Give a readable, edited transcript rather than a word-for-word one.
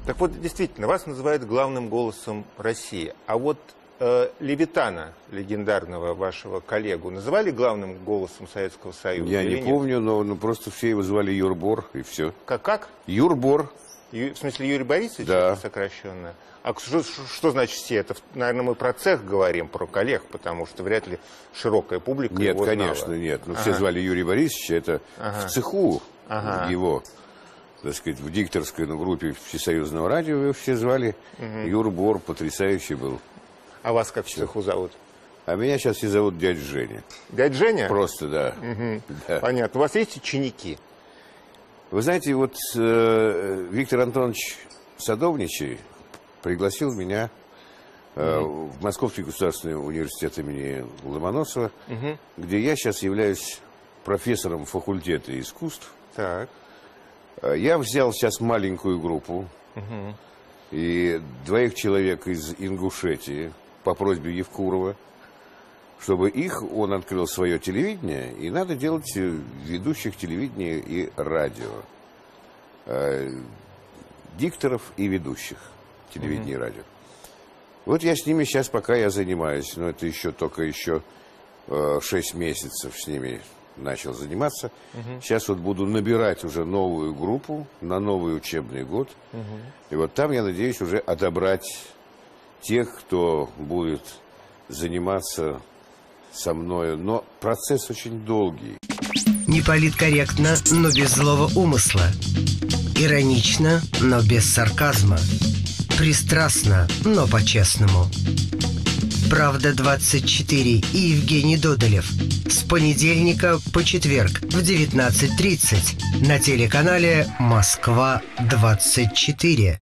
Так вот, действительно, вас называют главным голосом России. А вот Левитана, легендарного вашего коллегу, называли главным голосом Советского Союза? Я не помню, но просто все его звали Юрбор, и все. Как? Юрбор. В смысле Юрий Борисович? Да. Сокращенно? А что значит все? Это, наверное, мы про цех говорим, про коллег, потому что вряд ли широкая публика нет, его знала. Конечно, нет. Но все звали Юрия Борисовича, это в цеху его, так сказать, в дикторской группе Всесоюзного радио его все звали. Юрбор потрясающий был. А вас как в цеху зовут? А меня сейчас все зовут дядя Женя. Дядя Женя? Просто, да. Да. Понятно. У вас есть ученики? Вы знаете, вот Виктор Антонович Садовничий пригласил меня в Московский государственный университет имени Ломоносова, где я сейчас являюсь профессором факультета искусств. Так. Я взял сейчас маленькую группу и 2 человек из Ингушетии по просьбе Евкурова, чтобы он открыл свое телевидение, и надо делать ведущих телевидения и радио. Дикторов и ведущих телевидения и радио. Вот я с ними сейчас, пока я занимаюсь, но это только 6 месяцев с ними начал заниматься. Сейчас вот буду набирать уже новую группу на новый учебный год. И вот там я надеюсь уже отобрать тех, кто будет заниматься со мною. Но процесс очень долгий. Неполиткорректно, но без злого умысла. Иронично, но без сарказма. Пристрастно, но по-честному. «Правда-24» и Евгений Додолев. С понедельника по четверг в 19:30 на телеканале «Москва-24».